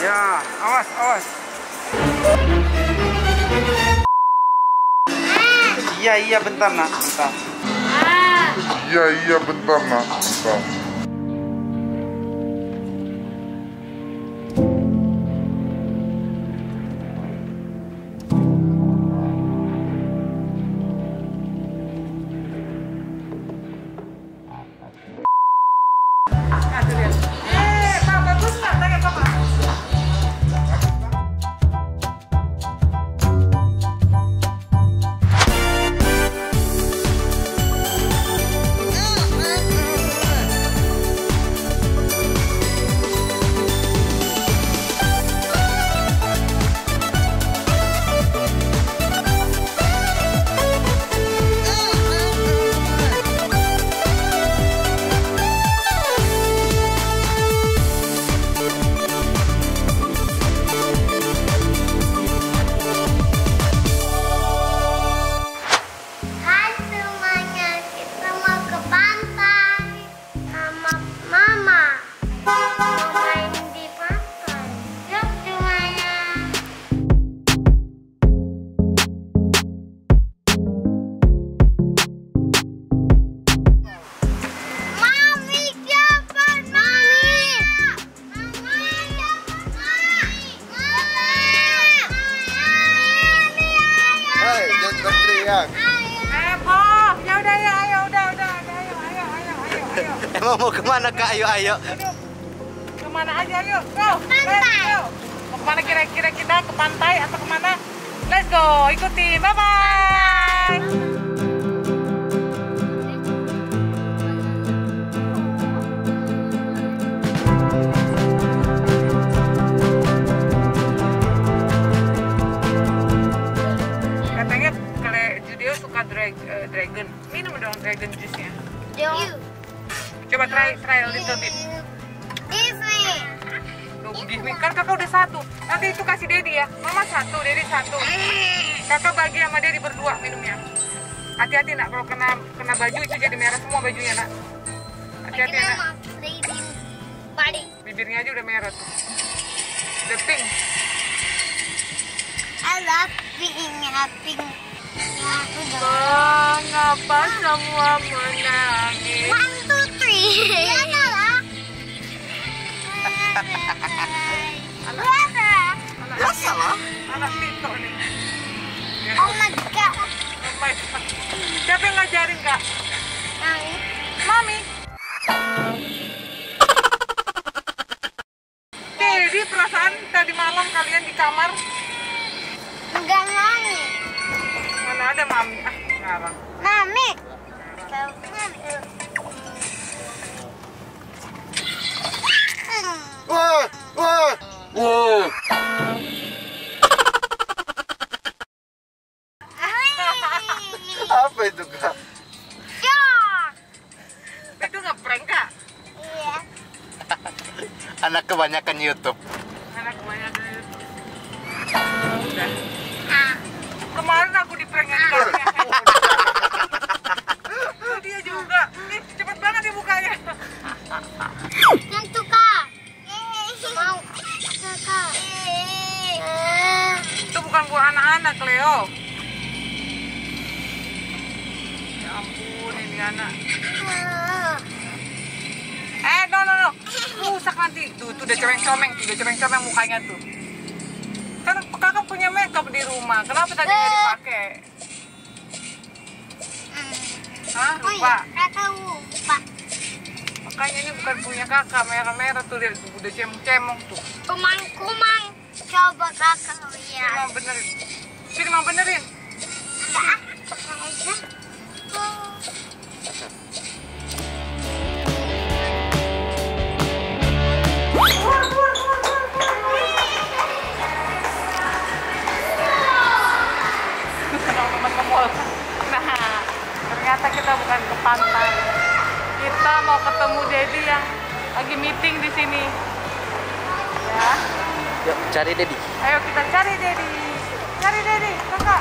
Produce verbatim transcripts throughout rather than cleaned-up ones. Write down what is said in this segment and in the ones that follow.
Ya, awas, awas. Iya, iya, bentar nak, bentar. Iya, iya, bentar nak, bentar. Eh, Bob, ya udah ya, ayo, udah, udah, ayo, ayo, ayo, ayo, ayo. Emang mau kemana kak? Ayo, ayo. Aduh, kemana aja, ayo, go. Let's go. Mau kemana kira-kira kita? Ke pantai atau kemana? Let's go, ikutin, bye-bye. Uh, dragon, minum dong dragon juice-nya. Coba try, try a little bit. Give me. Tuh, give me. Kan kakak udah satu. Nanti itu kasih Dedi ya. Mama satu, Dedi satu. Kakak bagi sama Dedi berdua minumnya. Hati-hati nak, kalau kena kena baju itu jadi merah semua bajunya nak. Hati-hati nak. Bibirnya aja udah merah tuh. Udah pink. I love pink, pink. Mengapa semua menangis? One, two, three. Ya salah. Biasa. Biasa lah. Anak Tito nih. Oh my god. Oh my god. Siapa yang ngajarin kak? Mami. Mami. Jadi perasaan tadi malam kalian di kamar? Enggak mami. Mana ada mami? Ah, ngarang. Mami. Wah, wah, wah. Apa itu kak? Shark. Itu ngeprank kak? Iya. Anak kebanyakan YouTube. Anak kebanyakan itu. Udah. Ah. Kemarin aku di prank yang kakaknya. Tuh dia juga. Nih, cepet banget nih bukanya. Yang tuh kak. Mau. Kakak. Itu bukan buat anak-anak, Leo. Ya ampun, ini anak. Eh, no, no, no. Rusak nanti. Tuh, tuh udah comeng-comeng. Tuh, udah comeng-comeng mukanya tuh. Kan kakak punya makeup di rumah. Kenapa tadi nggak dipakai? Hah? Oh Lupa? iya, kakak lupa. Makanya ini bukan punya kakak. Merah-merah tuh. Lihat, udah cemong-cemong tuh. Kumang-kumang. Coba kakak Sini lihat. mau benerin. Sini mau benerin. Enggak, pakai aja. Nah, ternyata kita bukan ke pantai. Kita mau ketemu Dedi yang lagi meeting di sini. Ya. Yuk cari Dedi. Ayo kita cari Dedi. Cari Dedi, kakak.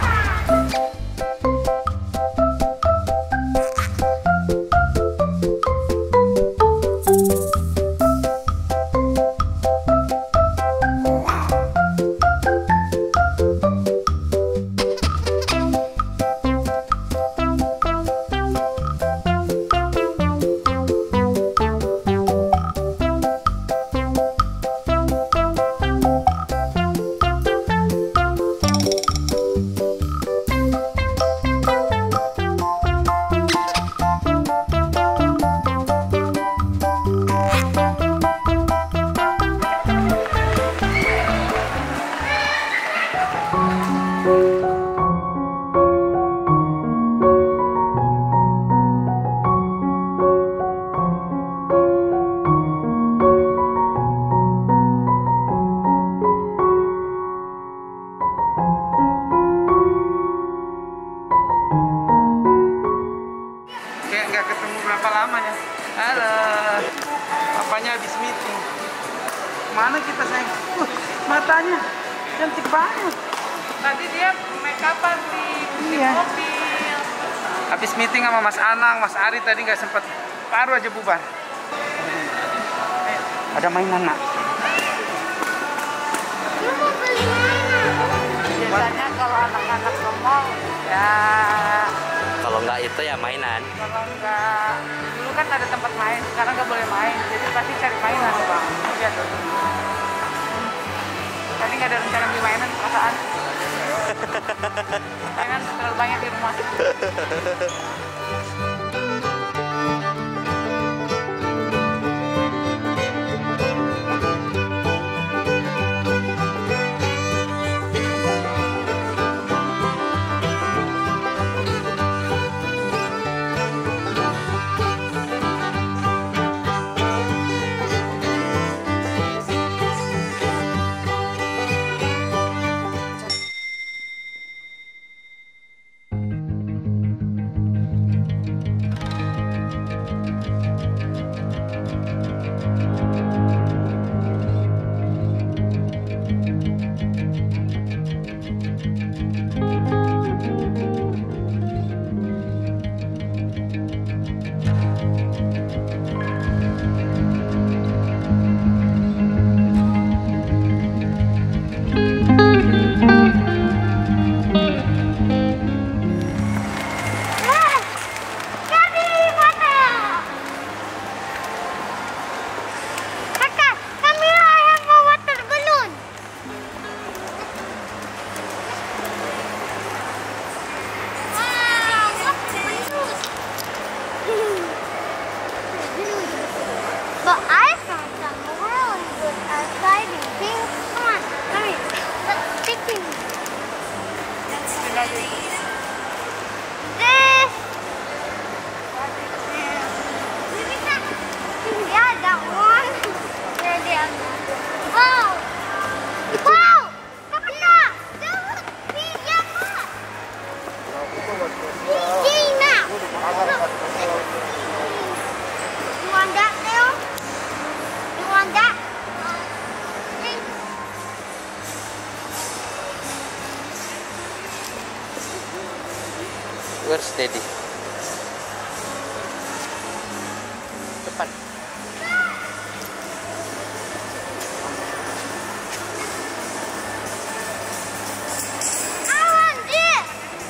matanya. Cantik banget. Tadi dia make upan di di Iya. mobil. Habis meeting sama Mas Anang, Mas Ari tadi nggak sempat, baru aja bubar. Ada mainan nak. Lu mau beli mana? Biasanya kalau anak-anak ke mall ya Kalau nggak itu ya mainan. kalau enggak dulu kan ada tempat main, sekarang nggak boleh main, jadi pasti cari mainan bang. Lihat tuh. Tadi nggak ada rencana beli mainan, perasaan. Mainan terlalu banyak di rumah. But I found some really good exciting things. Come on, let me. Let's stick in. This. Yeah, that one. There, there. Wow. Wow. Papa, look. Pizza. Pizza. Look. You want that, Leo? You want that? Thanks. Where's Daddy? Depan. I want this.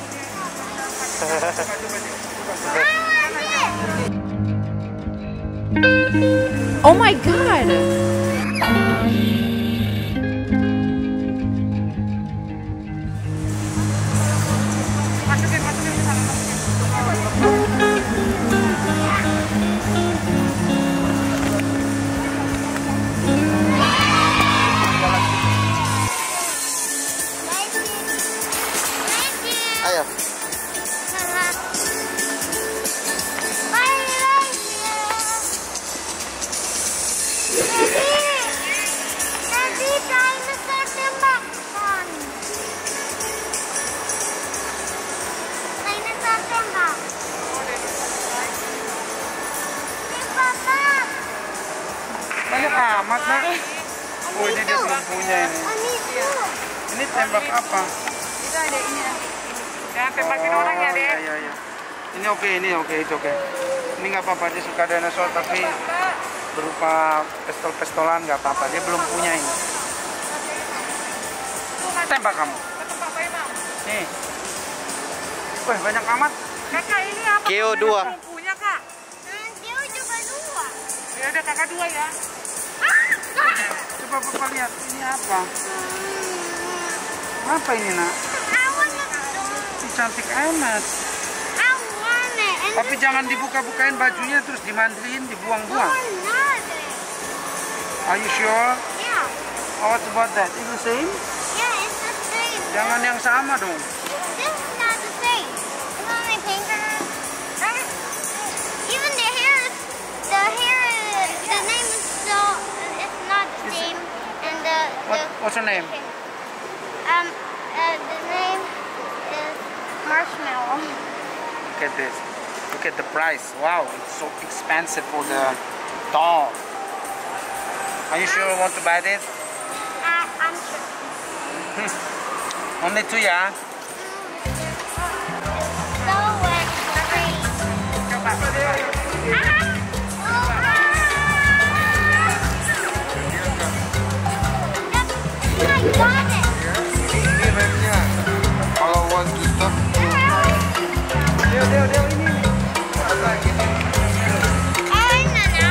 I want this. Oh my god. Masukin, masukin ke sana, masukin. Thank you. Thank you. Ayo. I like you. Daddy. Daddy, dinosaur tembakan. Dinosaur tembak. Hey, Papa. Banyak amat nak. Oh ini dia belum punya ini. I need two. Ini tembak apa? Itu ada ini. Jangan tembakin orang ya, Oh, iya, Dek. iya, iya. Ini oke, ini oke, itu oke. Ini nggak apa-apa, dia suka dinosaur tapi berupa pistol-pistolan nggak apa-apa. Dia belum punya ini. Tembak kamu. Kata Papa Imam. Nih. Wah banyak amat. Kakak ini apa? Keo Kakak dua. belum punya, Kak. Hmm, dia juga dua. Ya udah kakak dua ya. Coba papa lihat ini apa? Apa ini nak? I want it. Ini cantik amat. I want it. And Tapi jangan dibuka-bukain bajunya terus dimandiin, dibuang-buang. another. Are you sure? Yeah. Oh, what about that? Is the same? Yeah, it's the same. Jangan yang sama dong. This is not the same. You want my finger? Even the hair is, the hair, is- the name is so, it's not the Is it- same. And the, What, the what's her name? Um, uh, the name is Marshmallow. Look at this. Look at the price. Wow, it's so expensive for the doll. Are you sure you want to buy this? I, I'm sure. Only two ya. So wet. Coba. I got it. Ini remnya. Kalau want to stop. Deo, Deo, Deo ini. Apa gini? Oh, Nana.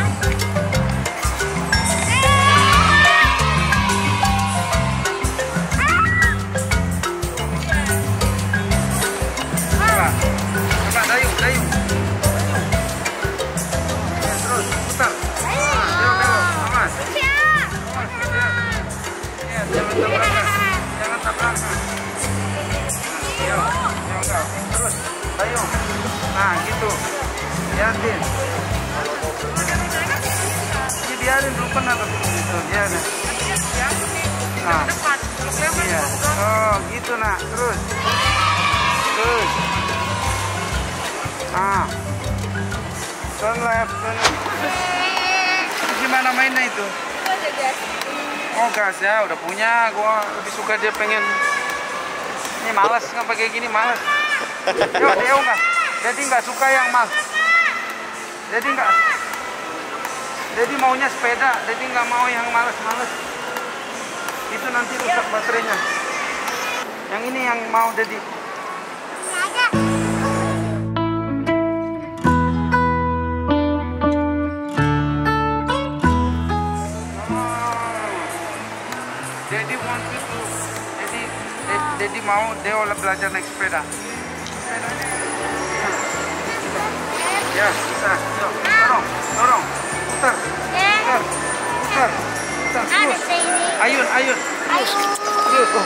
Coba. Coba dayung, dayung. Ya, terus putar. Ah, Deo, Deo, awas. Awas, ya. Ya, jangan tabrakan. Jangan tabrakan. Yo, yo enggak. Terus, dayung. Nah, gitu. Lihatin. Ini biarin dulu pernah tapi gitu. Biarin. Nah, Depan. iya. Oh, gitu nak. Terus. Terus. Ah. Turn left, turn left. Gimana mainnya itu? Oh, gas ya, udah punya. Gua lebih suka dia pengen. Ini malas nggak pakai gini, malas. Yo, Deo nggak? Jadi nggak suka yang mal. Jadi nggak. Jadi maunya sepeda. Jadi nggak mau yang malas-malas. Itu nanti rusak baterainya. Yang ini yang mau jadi. Ada. Jadi want you to. Jadi, jadi mau Deo belajar naik sepeda. Ya, bisa. Yuk, dorong, dorong. Putar, putar, putar, putar. Ada Terus. baby. Ayun, ayun. Ayo. Terus. Oh.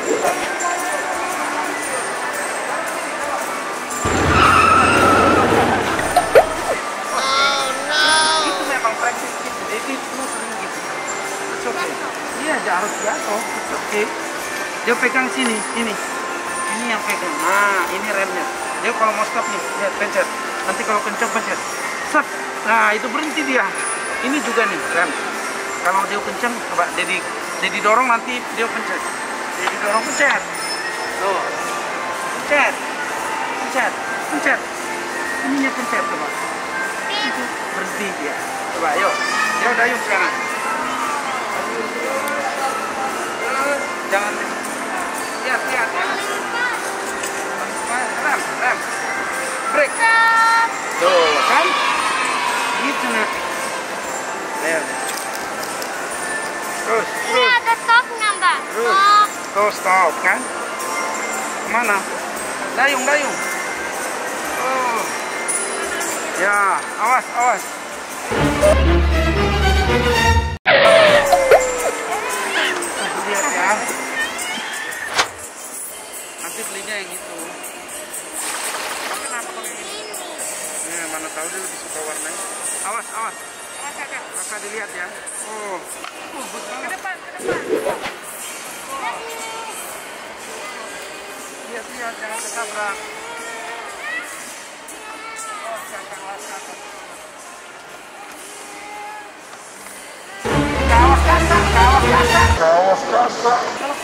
Itu memang praktis gitu. Jadi lu sering gitu. It's okay. Iya, harus jatuh. It's okay. Dia pegang sini, ini. Ini yang pegang. Nah, ini remnya. Dia kalau mau stop nih, lihat pencet. Nanti kalau kencang pencet. Set. Nah, itu berhenti dia. Ini juga nih rem. Kalau dia kencang, coba jadi jadi dorong nanti dia pencet. Jadi dorong pencet. Tuh. Pencet. Pencet. Pencet. Ininya pencet coba. Itu berhenti dia. Coba, yuk. Yuk, dayung sekarang. Terus, jangan lihat, lihat, lihat. Rem, rem. Break. Tuh, kan? Gitu, nak. Lihat. Terus, Ini terus. ada stopnya, Mbak. Terus. Stop. Tuh, stop, kan? Kemana? Dayung, dayung. Oh. Ya, awas, awas. Lihat ya. Nanti belinya yang itu. Kenapa kalau ini? Ini mana tahu dia lebih suka warnanya. Awas, awas. Mas kakak. Kakak dilihat ya. Oh. Uh, bagus Ke banget. depan, ke depan. Lihat, lihat, jangan ketabrak. Oh, kakak, awas, kakak. Kawas kakak, kawas kakak. Kawas kakak.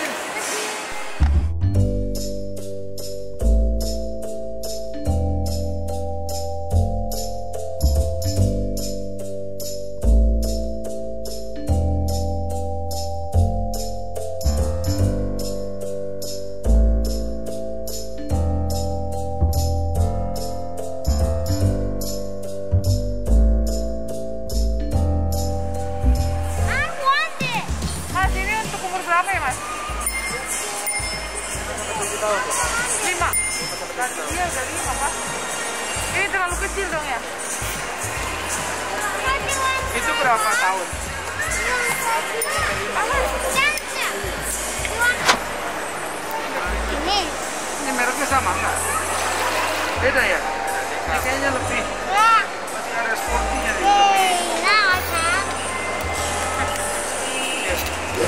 I want it. Mas, ini untuk umur berapa ya, Mas? Lima. Iya, udah lima, Pak. Ini terlalu kecil dong ya? What do you want? Itu berapa tahun? Dancer. You want ini? Ini mereknya sama enggak? Beda ya? Ini kayaknya lebih Yeah. masih ada sportinya nih. Yay. Now I have. Iya.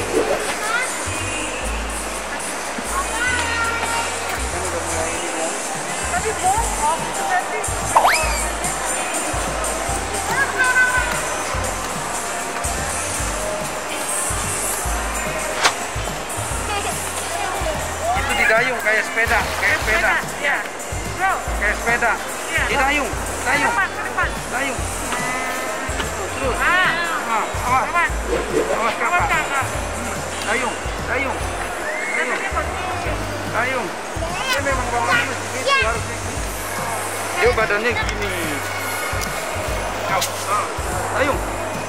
Kan udah mulai ini ya. Tapi bohong, nanti. Didayung kayak sepeda, kayak sepeda. Ya. Bro. Kayak sepeda. Iya. Didayung, Ke dayung, depan, ke depan. dayung. Terus, terus. Ah. Ah, awas, Awas. awas Awas kakak. kakak. Dayung, dayung, Katanya posisi. dayung. Dia memang bangunnya begitu harusnya. Dia badannya gini. Ayo, ah, dayung.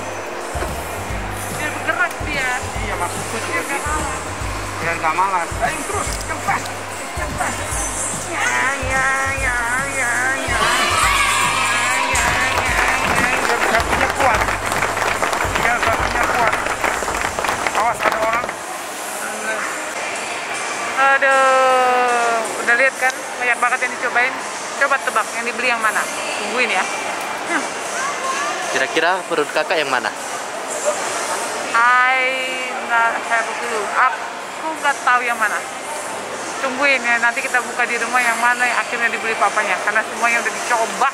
Biar bergerak dia. Iya maksudku juga Biar gak gitu. malas. Biar nggak malas. Dayung terus, cepat, cepat. Ya, ya, ya, ya, ya. Ya, ya, ya, ya. Biar kakinya kuat. Biar kakinya kuat. Awas ada orang. Aduh, udah lihat kan? Banyak banget yang dicobain. Coba tebak yang dibeli yang mana? Tungguin ya. Hmm. Kira-kira perut kakak yang mana? I not have a clue. Aku nggak tahu yang mana. Tungguin ya, nanti kita buka di rumah yang mana yang akhirnya dibeli papanya. Karena semuanya udah dicoba.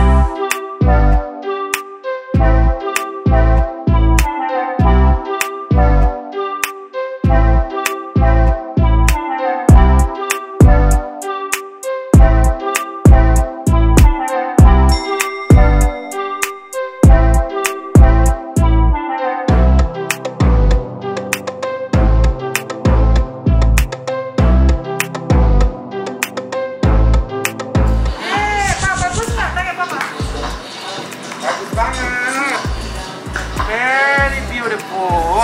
Eh, Pak, bagus nggak? Tanya Papa. Bagus banget. Very beautiful.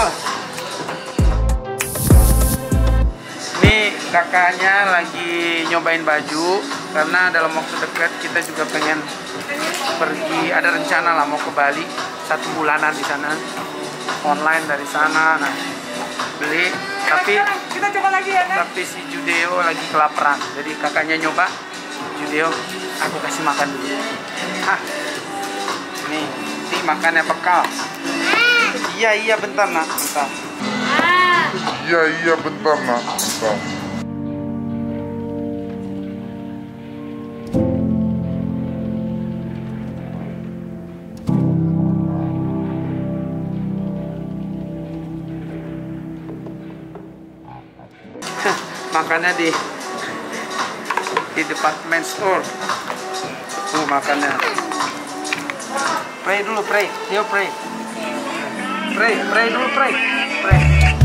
Nih kakaknya lagi nyobain baju karena dalam waktu dekat kita juga pengen pergi, ada rencana lah mau ke Bali satu bulanan di sana, online dari sana. Nah beli, tapi Sekarang kita coba lagi ya, kan? tapi si Judeo lagi kelaparan, jadi kakaknya nyoba. Judeo, aku kasih makan dulu. Hah, nih, nih makannya bekal. Iya iya bentar nak, bentar. Iya iya bentar nak, bentar. Makannya di di department store. Tuh makannya. Pray dulu, pray. Yo pray. Pray, pray dulu, pray. Pray.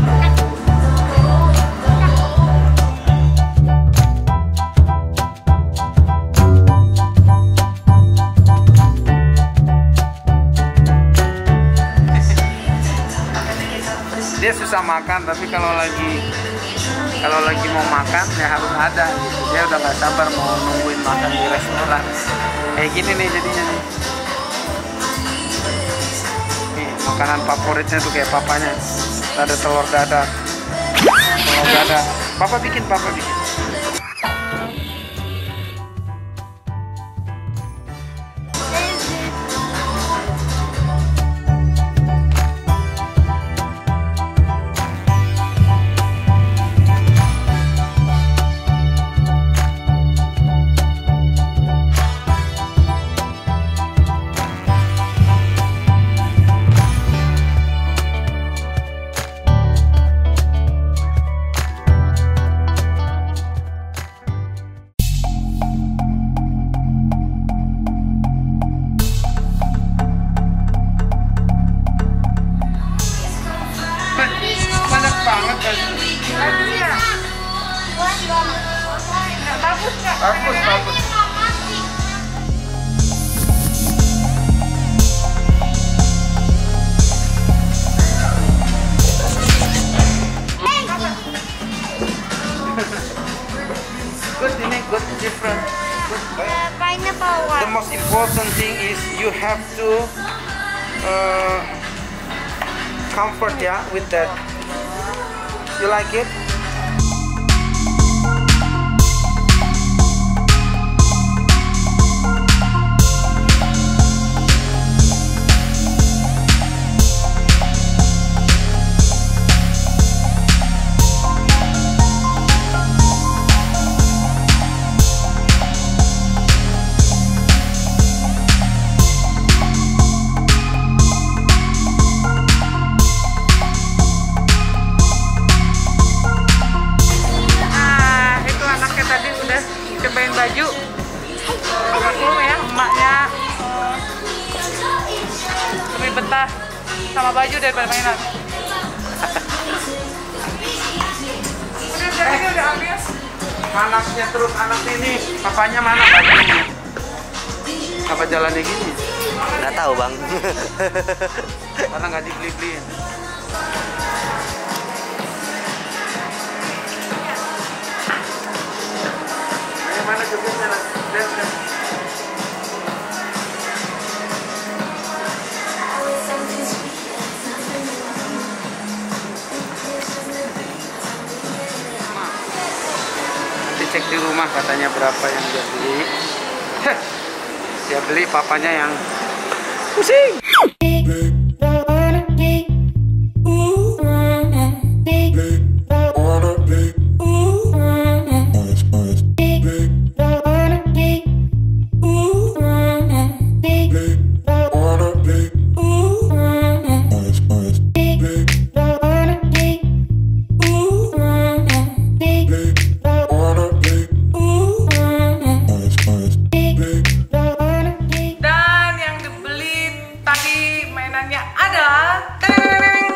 Dia susah makan, tapi kalau lagi kalau lagi mau makan ya harus ada gitu. Dia udah gak sabar mau nungguin makan di restoran. Kayak gini nih jadinya nih. Nih makanan favoritnya tuh kayak papanya. Ada telur dadar. Telur dadar. Papa bikin, papa bikin. Banyak banget kan. Bagus ya? Nggak bagus nggak? Bagus, bagus. Good, ini good, different. Good. Pineapple The one. most important thing is you have to uh, comfort ya with that. You like it? sama baju daripada mainan. Udah jadi udah habis. Anaknya terus anak ini, papanya mana bajunya? Apa jalannya gini? Nggak tahu bang. Karena nggak dibeli-beliin. Ayo mana jogetnya lah? Lihat, lihat. Nanti cek di rumah katanya berapa yang dia beli. Dia beli, papanya yang pusing. Dan yang dibeli tadi mainannya adalah tereng.